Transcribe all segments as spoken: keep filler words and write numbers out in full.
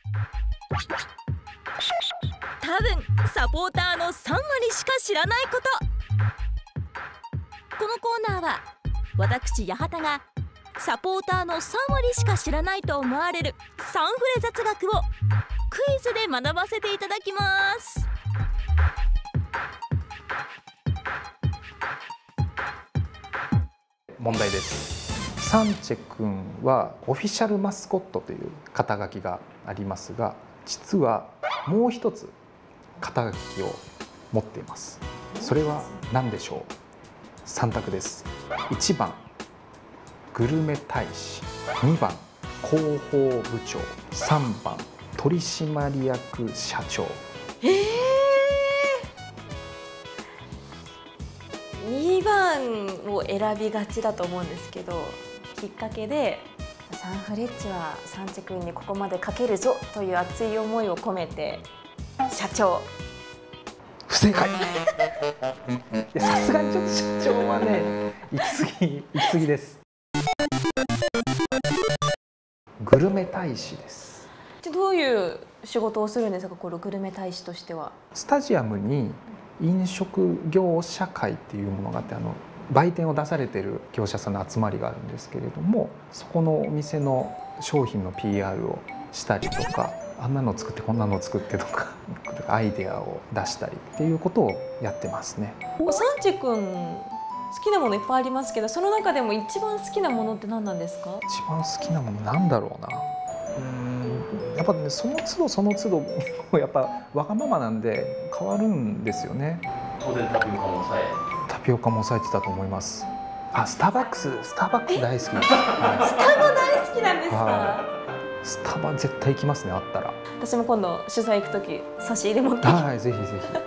多分サポーターのさんわりしか知らないこと。このコーナーは私八幡がサポーターのさんわりしか知らないと思われるサンフレ雑学をクイズで学ばせていただきます。 問題です。サンチェ君はオフィシャルマスコットという肩書きがありますが、実はもう一つ肩書きを持っています。それは何でしょう。さん択です。いちばんグルメ大使、にばん広報部長、さんばん取締役社長。 えー、にばんを選びがちだと思うんですけど、きっかけでサンフレッチェはサンチェ君にここまでかけるぞという熱い思いを込めて社長。 不正解。さすがにちょっと社長はね、行き過ぎ行き過ぎです。グルメ大使です。 どういう仕事をするんですか、このグルメ大使としては。 スタジアムに飲食業者会っていうものがあって、あの売店を出されている業者さんの集まりがあるんですけれども、そこのお店の商品の ピーアール をしたりとか、あんなの作ってこんなの作ってとかアイデアを出したりっていうことをやってますね。 サンチェ君好きなものいっぱいありますけど、その中でも一番好きなものって何なんですか？ 一番好きなものなんだろうな。うーん、やっぱね、その都度その都度やっぱわがままなんで変わるんですよね。 当然タピオカも抑えタピオカも抑えてたと思います。あ、スターバックス、スターバックス大好きです。はい、 スタバ大好きなんですか？ はい、スタバ絶対行きますね、あったら。 私も今度取材行くとき差し入れ持ってきます。 はい、ぜひぜひ。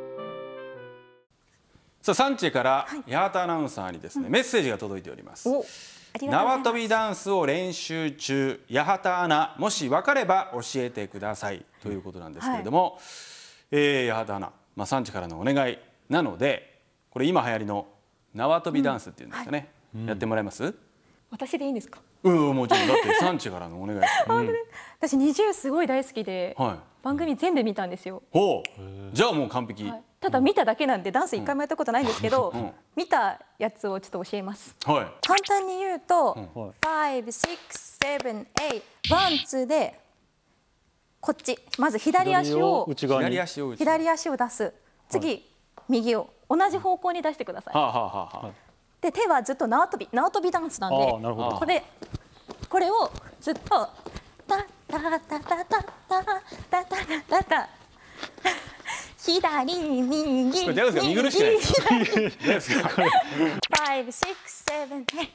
さあ、サンチェから八幡アナウンサーにですね、メッセージが届いております。縄跳びダンスを練習中、八幡アナ、もし分かれば教えてくださいということなんですけれども、はい、えー、八幡アナ、まあ、サンチェからのお願いなので、これ今流行りの縄跳びダンスっていうんですかね、うん、はい、やってもらえます？ 私でいいんですか？ うん、もちろん。だってサンチェからのお願いです。 うん、私ニジューすごい大好きで、はい、番組全部見たんですよ。 ほう、じゃあもう完璧。はい、 ただ見ただけなんでダンス一回もやったことないんですけど、うん、見たやつをちょっと教えます。はい、簡単に言うと、うん、five, six, seven, eight, one, two でこっちまず左足を左足を左足を出す。次、はい、右を同じ方向に出してください。はあはあはあ、で手はずっと縄跳び縄跳びダンスなんで、これこれをずっとタタタタタタタタタタ左右右これ見苦しくないですか？ five, six, seven, eight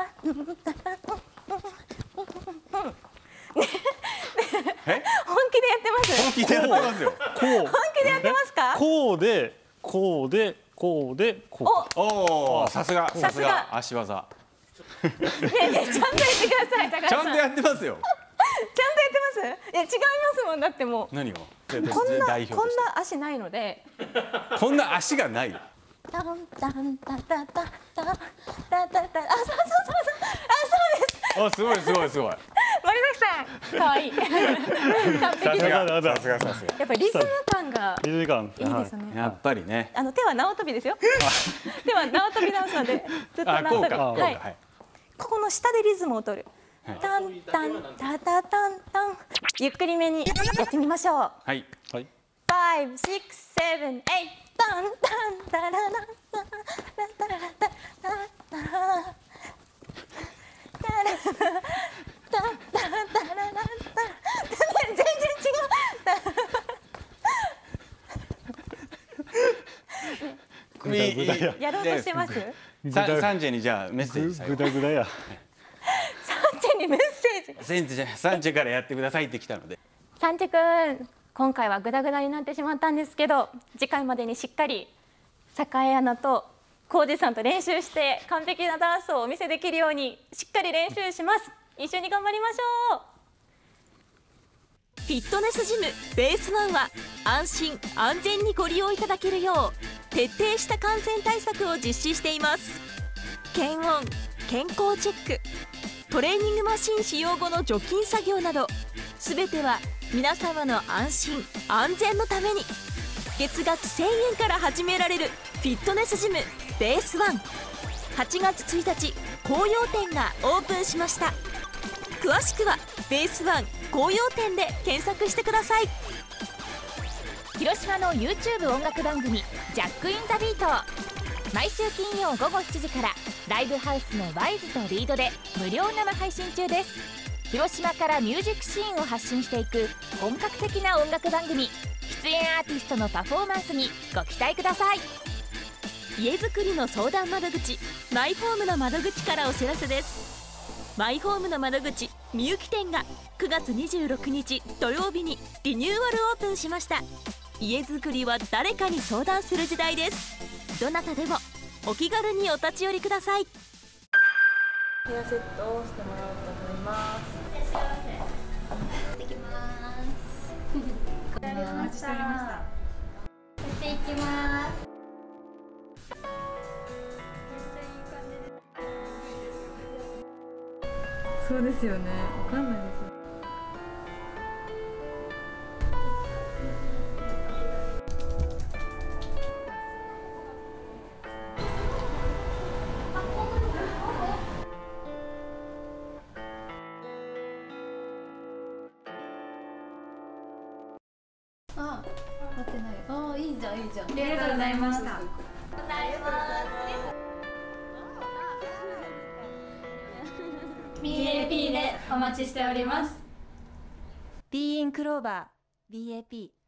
え？ 本気でやってます？ 本気でやってますよ。 こう本気でやってますか？ こうでこうでこうでこう。 おお、さすがさすが足技。 ねえねえ、ちゃんとやってください、高橋さん。 ちゃんとやってますよ。 ちゃんとやってます？いや違いますもん、だってもう。 何が？ こんなこんな足ないので。 こんな足がない。 タンタンタタタタタタタタ、あ、そうそうそうそう、あ、そうです。 あ、すごいすごいすごい。 森崎さん、可愛い。完璧です。 さすがさすが。 やっぱりリズム感がリズム感いいですね。 やっぱりね。 あの手は縄跳びですよ。手は縄跳びダンスなんで、ずっと縄跳び。はい。ここの下でリズムを取る。タンタンタタタンタン。ゆっくりめにやってみましょう。 はいはい。 five, six, seven, eight タンタンタララタタタララタタタタタタララタ。全然違う。やろうとしてます？ サンチェにじゃあメッセージ。 グダグダや。 サンチェにメッセージ。 サンチェサンチェからやってくださいって来たので。 サンチェ君、今回はグダグダになってしまったんですけど、次回までにしっかり栄アナと浩二さんと練習して完璧なダンスをお見せできるようにしっかり練習します。一緒に頑張りましょう。 フィットネスジムベースワンは安心安全にご利用いただけるよう徹底した感染対策を実施しています。検温、健康チェック、トレーニングマシン使用後の除菌作業など、すべては皆様の安心安全のために月額せんえんから始められるフィットネスジムベースワン、はちがつついたち紅葉店がオープンしました。詳しくはベースワン紅葉店で検索してください。 広島の YouTube 音楽番組ジャックインザビート、毎週金曜午後しちじからライブハウスのワイズとリードで無料生配信中です。広島からミュージックシーンを発信していく本格的な音楽番組、出演アーティストのパフォーマンスにご期待ください。 家づくりの相談窓口マイホームの窓口からお知らせです。マイホームの窓口みゆき店がくがつにじゅうろくにち土曜日にリニューアルオープンしました。家づくりは誰かに相談する時代です。どなたでもお気軽にお立ち寄りください。 ヘアセットをしてもらおうと思います。 行ってきます。お待ちしておりました。やっていきます。 そうですよね。わかんないです。 あ、待ってない。あ、いいじゃん、いいじゃん。 ありがとうございました。 ありがとうございます。ビーエーピー でお待ちしております。 ビーインクローバー ビーエーピー